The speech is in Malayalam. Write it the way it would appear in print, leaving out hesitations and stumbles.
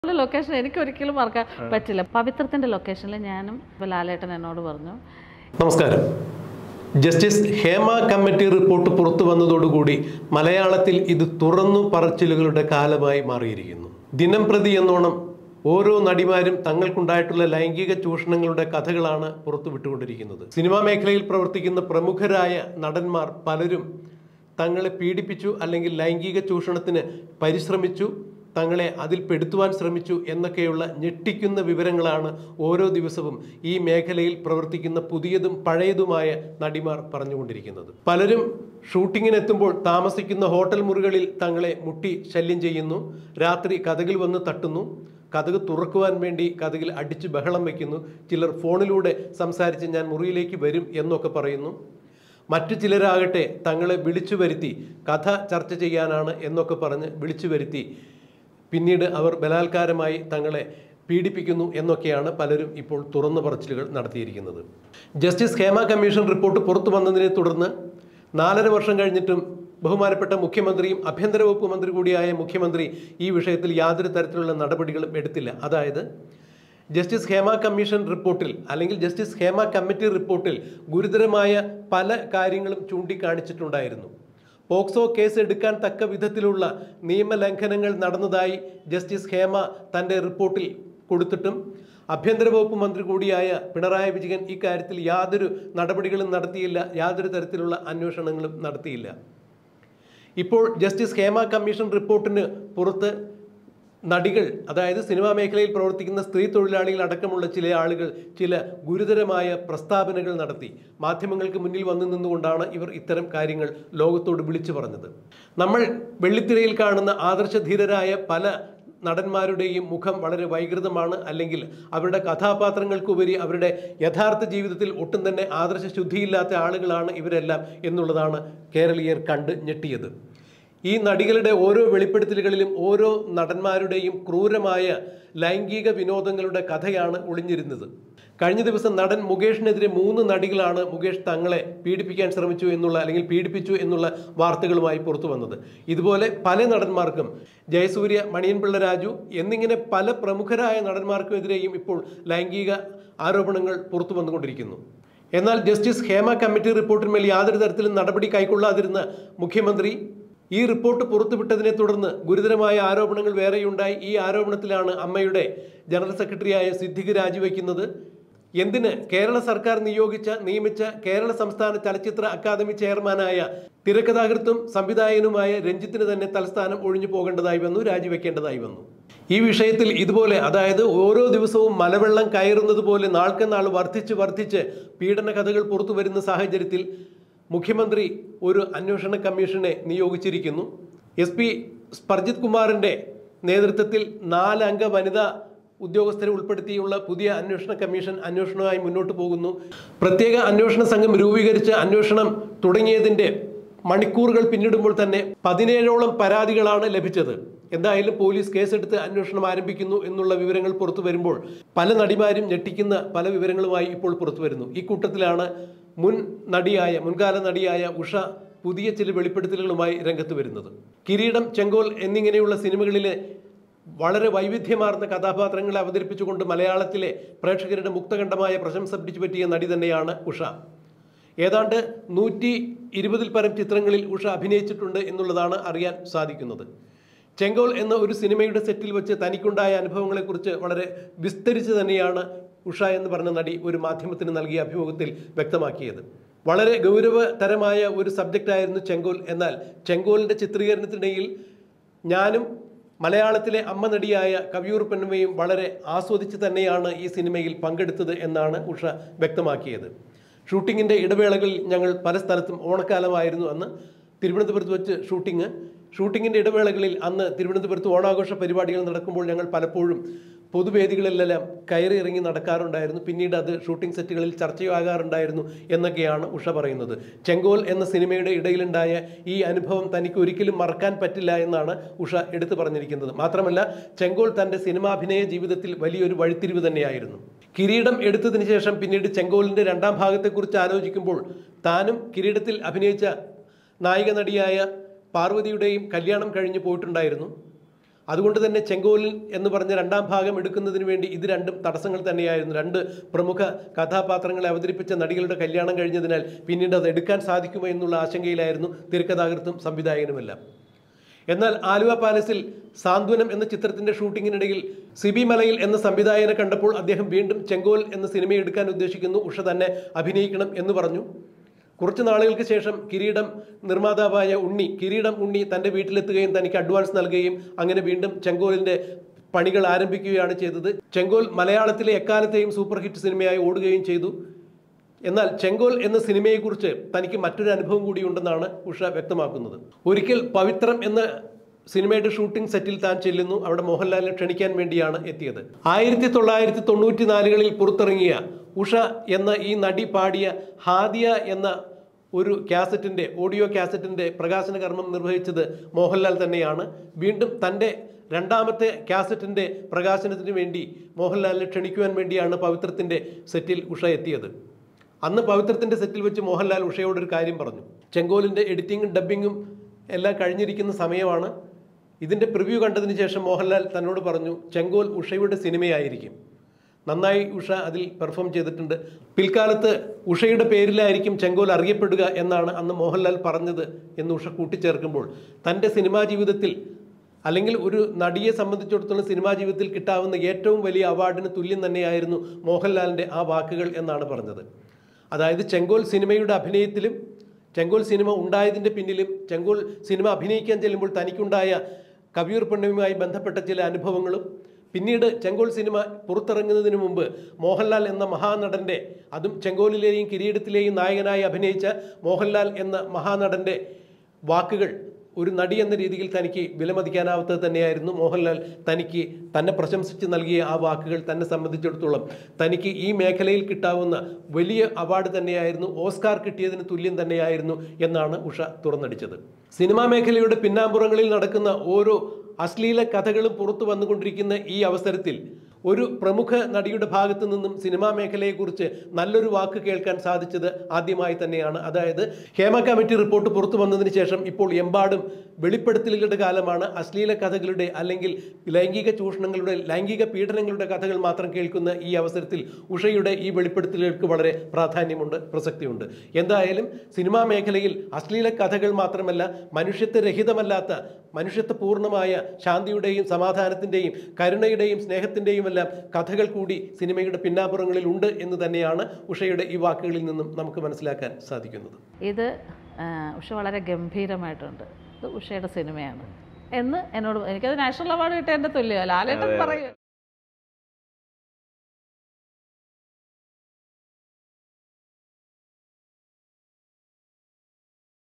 ലൊക്കേഷൻ എനിക്ക് ഒരിക്കലും മറക്കാൻ പറ്റില്ല. പവിത്രത്തിന്റെ ലൊക്കേഷനിൽ ഞാനും ലാലേട്ടൻ എന്നോട് പറഞ്ഞു. നമസ്കാരം. ജസ്റ്റിസ് ഹേമ കമ്മിറ്റി റിപ്പോർട്ട് പുറത്തു വന്നതോടുകൂടി മലയാളത്തിൽ ഇത് തുറന്നു പറച്ചിലുകളുടെ കാലമായി മാറിയിരിക്കുന്നു. ദിനം പ്രതി എന്നോണം ഓരോ നടിമാരും തങ്ങൾക്കുണ്ടായിട്ടുള്ള ലൈംഗിക ചൂഷണങ്ങളുടെ കഥകളാണ് പുറത്തുവിട്ടുകൊണ്ടിരിക്കുന്നത്. സിനിമാ മേഖലയിൽ പ്രവർത്തിക്കുന്ന പ്രമുഖരായ നടന്മാർ പലരും തങ്ങളെ പീഡിപ്പിച്ചു അല്ലെങ്കിൽ ലൈംഗിക ചൂഷണത്തിന് പരിശ്രമിച്ചു, തങ്ങളെ അതിൽ പെടുത്തുവാൻ ശ്രമിച്ചു എന്നൊക്കെയുള്ള ഞെട്ടിക്കുന്ന വിവരങ്ങളാണ് ഓരോ ദിവസവും ഈ മേഖലയിൽ പ്രവർത്തിക്കുന്ന പുതിയതും പഴയതുമായ നടിമാർ പറഞ്ഞുകൊണ്ടിരിക്കുന്നത്. പലരും ഷൂട്ടിങ്ങിനെത്തുമ്പോൾ താമസിക്കുന്ന ഹോട്ടൽ മുറികളിൽ തങ്ങളെ മുട്ടി ശല്യം ചെയ്യുന്നു, രാത്രി കതകിൽ വന്ന് തട്ടുന്നു, കതക് തുറക്കുവാൻ വേണ്ടി കതകിൽ അടിച്ച് ബഹളം വയ്ക്കുന്നു, ചിലർ ഫോണിലൂടെ സംസാരിച്ച് ഞാൻ മുറിയിലേക്ക് വരും എന്നൊക്കെ പറയുന്നു. മറ്റു ചിലരാകട്ടെ തങ്ങളെ വിളിച്ചു വരുത്തി കഥ ചർച്ച ചെയ്യാനാണ് എന്നൊക്കെ പറഞ്ഞ് വിളിച്ചു വരുത്തി പിന്നീട് അവർ ബലാത്കാരമായി തങ്ങളെ പീഡിപ്പിക്കുന്നു എന്നൊക്കെയാണ് പലരും ഇപ്പോൾ തുറന്നു പറച്ചിലുകൾ നടത്തിയിരിക്കുന്നത്. ജസ്റ്റിസ് ഹേമ കമ്മീഷൻ റിപ്പോർട്ട് പുറത്തു വന്നതിനെ തുടർന്ന് 4.5 വർഷം കഴിഞ്ഞിട്ടും ബഹുമാനപ്പെട്ട മുഖ്യമന്ത്രിയും ആഭ്യന്തര വകുപ്പ് മന്ത്രി കൂടിയായ മുഖ്യമന്ത്രി ഈ വിഷയത്തിൽ യാതൊരു തരത്തിലുള്ള നടപടികളും എടുത്തില്ല. അതായത് ജസ്റ്റിസ് ഹേമ കമ്മീഷൻ റിപ്പോർട്ടിൽ അല്ലെങ്കിൽ ജസ്റ്റിസ് ഹേമ കമ്മിറ്റി റിപ്പോർട്ടിൽ ഗുരുതരമായ പല കാര്യങ്ങളും ചൂണ്ടിക്കാണിച്ചിട്ടുണ്ടായിരുന്നു. പോക്സോ കേസ് എടുക്കാൻ തക്ക വിധത്തിലുള്ള നിയമലംഘനങ്ങൾ നടന്നതായി ജസ്റ്റിസ് ഹേമ തൻ്റെ റിപ്പോർട്ടിൽ കൊടുത്തിട്ടും ആഭ്യന്തര വകുപ്പ് മന്ത്രി കൂടിയായ പിണറായി വിജയൻ ഇക്കാര്യത്തിൽ യാതൊരു നടപടികളും നടത്തിയില്ല, യാതൊരു തരത്തിലുള്ള അന്വേഷണങ്ങളും നടത്തിയില്ല. ഇപ്പോൾ ജസ്റ്റിസ് ഹേമ കമ്മീഷൻ റിപ്പോർട്ടിന് പുറത്ത് നടികൾ, അതായത് സിനിമാ മേഖലയിൽ പ്രവർത്തിക്കുന്ന സ്ത്രീ തൊഴിലാളികൾ അടക്കമുള്ള ചില ആളുകൾ ചില ഗുരുതരമായ പ്രസ്താവനകൾ നടത്തി. മാധ്യമങ്ങൾക്ക് മുന്നിൽ വന്നു നിന്നുകൊണ്ടാണ് ഇവർ ഇത്തരം കാര്യങ്ങൾ ലോകത്തോട് വിളിച്ചു പറഞ്ഞത്. നമ്മൾ വെള്ളിത്തിരയിൽ കാണുന്ന ആദർശധീരരായ പല നടന്മാരുടെയും മുഖം വളരെ വൈകൃതമാണ്, അല്ലെങ്കിൽ അവരുടെ കഥാപാത്രങ്ങൾക്കുപരി അവരുടെ യഥാർത്ഥ ജീവിതത്തിൽ ഒട്ടും തന്നെ ആദർശ ശുദ്ധിയില്ലാത്ത ആളുകളാണ് ഇവരെല്ലാം എന്നുള്ളതാണ് കേരളീയർ കണ്ട് ഞെട്ടിയത്. ഈ നടികളുടെ ഓരോ വെളിപ്പെടുത്തലുകളിലും ഓരോ നടന്മാരുടെയും ക്രൂരമായ ലൈംഗിക വിനോദങ്ങളുടെ കഥയാണ് ഒളിഞ്ഞിരുന്നത്. കഴിഞ്ഞ ദിവസം നടൻ മുകേഷിനെതിരെ 3 നടികളാണ് മുകേഷ് തങ്ങളെ പീഡിപ്പിക്കാൻ ശ്രമിച്ചു എന്നുള്ള അല്ലെങ്കിൽ പീഡിപ്പിച്ചു എന്നുള്ള വാർത്തകളുമായി പുറത്തു വന്നത്. ഇതുപോലെ പല നടന്മാർക്കും, ജയസൂര്യ, മണിയൻപിള്ള രാജു എന്നിങ്ങനെ പല പ്രമുഖരായ നടന്മാർക്കുമെതിരെയും ഇപ്പോൾ ലൈംഗിക ആരോപണങ്ങൾ പുറത്തു വന്നുകൊണ്ടിരിക്കുന്നു. എന്നാൽ ജസ്റ്റിസ് ഹേമ കമ്മിറ്റി റിപ്പോർട്ടിന്മേൽ യാതൊരു തരത്തിലും നടപടി കൈക്കൊള്ളാതിരുന്ന മുഖ്യമന്ത്രി ഈ റിപ്പോർട്ട് പുറത്തുവിട്ടതിനെ തുടർന്ന് ഗുരുതരമായ ആരോപണങ്ങൾ വേറെയുണ്ടായി. ഈ ആരോപണത്തിലാണ് അമ്മയുടെ ജനറൽ സെക്രട്ടറിയായ സിദ്ദിഖ് രാജിവെക്കുന്നത്. എന്തിന് കേരള സർക്കാർ നിയമിച്ച കേരള സംസ്ഥാന ചലച്ചിത്ര അക്കാദമി ചെയർമാനായ തിരക്കഥാകൃത്തും സംവിധായകനുമായ രഞ്ജിത്തിന് തന്നെ തൽസ്ഥാനം ഒഴിഞ്ഞു പോകേണ്ടതായി വന്നു, രാജിവെക്കേണ്ടതായി വന്നു. ഈ വിഷയത്തിൽ ഇതുപോലെ, അതായത് ഓരോ ദിവസവും മലവെള്ളം കയറുന്നത് പോലെ നാൾക്കുനാൾ വർദ്ധിച്ച് പീഡന കഥകൾ പുറത്തു വരുന്ന സാഹചര്യത്തിൽ മുഖ്യമന്ത്രി ഒരു അന്വേഷണ കമ്മീഷനെ നിയോഗിച്ചിരിക്കുന്നു. SP സ്പർജിത് കുമാറിൻ്റെ നേതൃത്വത്തിൽ 4 അംഗ വനിതാ ഉദ്യോഗസ്ഥരെ ഉൾപ്പെടുത്തിയുള്ള പുതിയ അന്വേഷണ കമ്മീഷൻ അന്വേഷണവുമായി മുന്നോട്ട് പോകുന്നു. പ്രത്യേക അന്വേഷണ സംഘം രൂപീകരിച്ച് അന്വേഷണം തുടങ്ങിയതിൻ്റെ മണിക്കൂറുകൾ പിന്നിടുമ്പോൾ തന്നെ 17ഓളം പരാതികളാണ് ലഭിച്ചത്. എന്തായാലും പോലീസ് കേസെടുത്ത് അന്വേഷണം ആരംഭിക്കുന്നു എന്നുള്ള വിവരങ്ങൾ പുറത്തു വരുമ്പോൾ പല നടിമാരും ഞെട്ടിക്കുന്ന പല വിവരങ്ങളുമായി ഇപ്പോൾ പുറത്തു വരുന്നു. ഈ കൂട്ടത്തിലാണ് മുൻകാല നടിയായ ഉഷ പുതിയ ചില വെളിപ്പെടുത്തലുകളുമായി രംഗത്ത് വരുന്നത്. കിരീടം, ചെങ്കോൽ എന്നിങ്ങനെയുള്ള സിനിമകളിലെ വളരെ വൈവിധ്യമാർന്ന കഥാപാത്രങ്ങളെ അവതരിപ്പിച്ചുകൊണ്ട് മലയാളത്തിലെ പ്രേക്ഷകരുടെ മുക്തകണ്ഠമായ പ്രശംസ പിടിച്ചുപറ്റിയ നടി തന്നെയാണ് ഉഷ. ഏതാണ്ട് 120-ൽ പരം ചിത്രങ്ങളിൽ ഉഷ അഭിനയിച്ചിട്ടുണ്ട് എന്നുള്ളതാണ് അറിയാൻ സാധിക്കുന്നത്. ചെങ്കോൽ എന്ന ഒരു സിനിമയുടെ സെറ്റിൽ വെച്ച് തനിക്കുണ്ടായ അനുഭവങ്ങളെക്കുറിച്ച് വളരെ വിസ്തരിച്ച് തന്നെയാണ് ഉഷ എന്ന് പറഞ്ഞ നടി ഒരു മാധ്യമത്തിന് നൽകിയ അഭിമുഖത്തിൽ വ്യക്തമാക്കിയത്. വളരെ ഗൗരവതരമായ ഒരു സബ്ജക്റ്റായിരുന്നു ചെങ്കോൽ. എന്നാൽ ചെങ്കോലിൻ്റെ ചിത്രീകരണത്തിനിടയിൽ ഞാനും മലയാളത്തിലെ അമ്മ നടിയായ കവിയൂർ പൊന്നമ്മയും വളരെ ആസ്വദിച്ച് തന്നെയാണ് ഈ സിനിമയിൽ പങ്കെടുത്തത് എന്നാണ് ഉഷ വ്യക്തമാക്കിയത്. ഷൂട്ടിങ്ങിൻ്റെ ഇടവേളകളിൽ ഞങ്ങൾ പല സ്ഥലത്തും, ഓണക്കാലമായിരുന്നു അന്ന്, തിരുവനന്തപുരത്ത് വെച്ച് ഷൂട്ടിങ്ങിൻ്റെ ഇടവേളകളിൽ അന്ന് തിരുവനന്തപുരത്ത് ഓണാഘോഷ പരിപാടികൾ നടക്കുമ്പോൾ ഞങ്ങൾ പലപ്പോഴും പൊതുവേദികളിലെല്ലാം കയറി ഇറങ്ങി നടക്കാറുണ്ടായിരുന്നു. പിന്നീട് അത് ഷൂട്ടിംഗ് സെറ്റുകളിൽ ചർച്ചയാകാറുണ്ടായിരുന്നു എന്നൊക്കെയാണ് ഉഷ പറയുന്നത്. ചെങ്കോൽ എന്ന സിനിമയുടെ ഇടയിലുണ്ടായ ഈ അനുഭവം തനിക്ക് ഒരിക്കലും മറക്കാൻ പറ്റില്ല എന്നാണ് ഉഷ എടുത്തു പറഞ്ഞിരിക്കുന്നത്. മാത്രമല്ല, ചെങ്കോൽ തൻ്റെ സിനിമാഭിനയ ജീവിതത്തിൽ വലിയൊരു വഴിത്തിരിവ് തന്നെയായിരുന്നു. കിരീടം എടുത്തതിന് ശേഷം പിന്നീട് ചെങ്കോലിൻ്റെ 2ാം ഭാഗത്തെക്കുറിച്ച് ആലോചിക്കുമ്പോൾ താനും കിരീടത്തിൽ അഭിനയിച്ച നായിക നടിയായ പാർവതിയുടെയും കല്യാണം കഴിഞ്ഞു പോയിട്ടുണ്ടായിരുന്നു. അതുകൊണ്ട് തന്നെ ചെങ്കോലിൻ എന്ന് പറഞ്ഞ രണ്ടാം ഭാഗം എടുക്കുന്നതിന് വേണ്ടി ഇത് രണ്ടും തടസ്സങ്ങൾ തന്നെയായിരുന്നു. രണ്ട് പ്രമുഖ കഥാപാത്രങ്ങളെ അവതരിപ്പിച്ച നടികളുടെ കല്യാണം കഴിഞ്ഞതിനാൽ പിന്നീട് അത് എടുക്കാൻ സാധിക്കുമോ എന്നുള്ള ആശങ്കയിലായിരുന്നു തിരക്കഥാകൃത്തും സംവിധായകനുമെല്ലാം. എന്നാൽ ആലുവ പാലസിൽ സാന്ത്വനം എന്ന ചിത്രത്തിന്റെ ഷൂട്ടിങ്ങിനിടയിൽ സിബി മലയിൽ എന്ന സംവിധായകനെ കണ്ടപ്പോൾ അദ്ദേഹം വീണ്ടും ചെങ്കോൽ എന്ന സിനിമ എടുക്കാൻ ഉദ്ദേശിക്കുന്നു, ഉഷ തന്നെ അഭിനയിക്കണം എന്ന് പറഞ്ഞു. കുറച്ച് നാളുകൾക്ക് ശേഷം കിരീടം നിർമ്മാതാവായ കിരീടം ഉണ്ണി തൻ്റെ വീട്ടിലെത്തുകയും തനിക്ക് അഡ്വാൻസ് നൽകുകയും അങ്ങനെ വീണ്ടും ചെങ്കോലിൻ്റെ പണികൾ ആരംഭിക്കുകയാണ് ചെയ്തത്. ചെങ്കോൽ മലയാളത്തിലെ എക്കാലത്തെയും സൂപ്പർ ഹിറ്റ് സിനിമയായി ഓടുകയും ചെയ്തു. എന്നാൽ ചെങ്കോൽ എന്ന സിനിമയെക്കുറിച്ച് തനിക്ക് മറ്റൊരു അനുഭവം കൂടിയുണ്ടെന്നാണ് ഉഷ വ്യക്തമാക്കുന്നത്. ഒരിക്കൽ പവിത്രം എന്ന സിനിമയുടെ ഷൂട്ടിംഗ് സെറ്റിൽ താൻ ചെല്ലുന്നു. അവിടെ മോഹൻലാലിനെ ക്ഷണിക്കാൻ വേണ്ടിയാണ് എത്തിയത്. 1994 പുറത്തിറങ്ങിയ ഉഷ എന്ന ഈ നടി പാടിയ ഹാദിയ എന്ന ഒരു ഓഡിയോ കാസറ്റിൻ്റെ പ്രകാശന കർമ്മം നിർവഹിച്ചത് മോഹൻലാൽ തന്നെയാണ്. വീണ്ടും തൻ്റെ രണ്ടാമത്തെ കാസറ്റിൻ്റെ പ്രകാശനത്തിന് വേണ്ടി മോഹൻലാലിനെ ക്ഷണിക്കുവാൻ വേണ്ടിയാണ് പവിത്രത്തിൻ്റെ സെറ്റിൽ ഉഷ എത്തിയത്. അന്ന് പവിത്രത്തിൻ്റെ സെറ്റിൽ വെച്ച് മോഹൻലാൽ ഉഷയോടൊരു കാര്യം പറഞ്ഞു. ചെങ്കോലിൻ്റെ എഡിറ്റിങ്ങും ഡബ്ബിങ്ങും എല്ലാം കഴിഞ്ഞിരിക്കുന്ന സമയമാണ്. ഇതിൻ്റെ പ്രിവ്യൂ കണ്ടതിന് ശേഷം മോഹൻലാൽ തന്നോട് പറഞ്ഞു, ചെങ്കോൽ ഉഷയുടെ സിനിമയായിരിക്കും, നന്നായി ഉഷ അതിൽ പെർഫോം ചെയ്തിട്ടുണ്ട്, പിൽക്കാലത്ത് ഉഷയുടെ പേരിലായിരിക്കും ചെങ്കോൽ അറിയപ്പെടുക എന്നാണ് അന്ന് മോഹൻലാൽ പറഞ്ഞത് എന്ന് ഉഷ കൂട്ടിച്ചേർക്കുമ്പോൾ തൻ്റെ സിനിമാ ജീവിതത്തിൽ അല്ലെങ്കിൽ ഒരു നടിയെ സംബന്ധിച്ചിടത്തോളം സിനിമാ ജീവിതത്തിൽ കിട്ടാവുന്ന ഏറ്റവും വലിയ അവാർഡിന് തുല്യം തന്നെയായിരുന്നു മോഹൻലാലിൻ്റെ ആ വാക്കുകൾ എന്നാണ് പറഞ്ഞത്. അതായത് ചെങ്കോൽ സിനിമയുടെ അഭിനയത്തിലും ചെങ്കോൽ സിനിമ ഉണ്ടായതിൻ്റെ പിന്നിലും ചെങ്കോൽ സിനിമ അഭിനയിക്കാൻ ചെല്ലുമ്പോൾ തനിക്കുണ്ടായ കവിയൂർ പെണ്ണുമായി ബന്ധപ്പെട്ട ചില അനുഭവങ്ങളും പിന്നീട് ചെങ്കോൽ സിനിമ പുറത്തിറങ്ങുന്നതിന് മുമ്പ് മോഹൻലാൽ എന്ന മഹാനടൻ്റെ, അതും ചെങ്കോലിലെയും കിരീടത്തിലെയും നായകനായി അഭിനയിച്ച മോഹൻലാൽ എന്ന മഹാനടൻ്റെ വാക്കുകൾ ഒരു നടി എന്ന രീതിയിൽ തനിക്ക് വിലമതിക്കാനാവാത്തത് തന്നെയായിരുന്നു. മോഹൻലാൽ തനിക്ക് തന്നെ പ്രശംസിച്ച് നൽകിയ ആ വാക്കുകൾ തന്നെ സംബന്ധിച്ചിടത്തോളം തനിക്ക് ഈ മേഖലയിൽ കിട്ടാവുന്ന വലിയ അവാർഡ് തന്നെയായിരുന്നു, ഓസ്കാർ കിട്ടിയതിന് തുല്യം തന്നെയായിരുന്നു എന്നാണ് ഉഷ തുറന്നടിച്ചത്. സിനിമാ മേഖലയുടെ പിന്നാമ്പുറങ്ങളിൽ നടക്കുന്ന ഓരോ അശ്ലീല കഥകളും പുറത്തു വന്നുകൊണ്ടിരിക്കുന്ന ഈ അവസരത്തിൽ ഒരു പ്രമുഖ നടിയുടെ ഭാഗത്തു നിന്നും സിനിമാ മേഖലയെക്കുറിച്ച് നല്ലൊരു വാക്ക് കേൾക്കാൻ സാധിച്ചത് ആദ്യമായി തന്നെയാണ്. അതായത് ഹേമ കമ്മിറ്റി റിപ്പോർട്ട് പുറത്തു വന്നതിന് ശേഷം ഇപ്പോൾ എമ്പാടും വെളിപ്പെടുത്തലുകളുടെ കാലമാണ്. അശ്ലീല കഥകളുടെ അല്ലെങ്കിൽ ലൈംഗിക ചൂഷണങ്ങളുടെ, ലൈംഗിക പീഡനങ്ങളുടെ കഥകൾ മാത്രം കേൾക്കുന്ന ഈ അവസരത്തിൽ ഉഷയുടെ ഈ വെളിപ്പെടുത്തലുകൾക്ക് വളരെ പ്രാധാന്യമുണ്ട്, പ്രസക്തിയുണ്ട്. എന്തായാലും സിനിമാ മേഖലയിൽ അശ്ലീല കഥകൾ മാത്രമല്ല, മനുഷ്യത്വരഹിതമല്ലാത്ത, മനുഷ്യത്വപൂർണമായ ശാന്തിയുടെയും സമാധാനത്തിൻ്റെയും കരുണയുടെയും സ്നേഹത്തിൻ്റെയും എല്ലാം കഥകൾ കൂടി സിനിമയുടെ പിന്നാമ്പുറങ്ങളിൽ ഉണ്ട് എന്ന് തന്നെയാണ് ഉഷയുടെ ഈ വാക്കുകളിൽ നിന്നും നമുക്ക് മനസ്സിലാക്കാൻ സാധിക്കുന്നത്. ഇത് ഉഷ വളരെ ഗംഭീരമായിട്ടുണ്ട്, ഇത് ഉഷയുടെ സിനിമയാണ് എന്ന് എന്നോട്, എനിക്കത് നാഷണൽ അവാർഡ് കിട്ടിയതിൻ്റെ തുല്യമല്ല. ലാലേട്ടൻ പറയും.